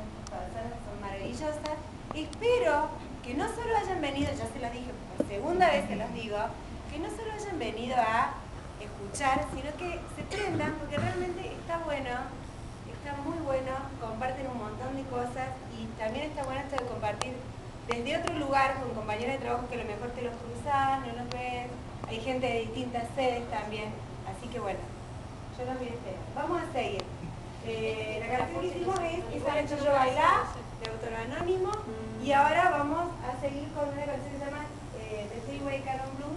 estas personas son maravillosas. Espero que no solo hayan venido, ya se los dije, por segunda vez se los digo, que no solo hayan venido a escuchar, sino que se prendan, porque realmente está bueno, está muy bueno, comparten un montón de cosas y también está bueno esto de compartir desde otro lugar con compañeros de trabajo que a lo mejor te los cruzás, no los ves, hay gente de distintas sedes también, así que bueno, yo los voy a esperar. Vamos a seguir. La canción que hicimos es Esa Noche Yo Bailá, de autor anónimo, y ahora vamos a seguir con una canción que se llama The Three Way Canon Blues,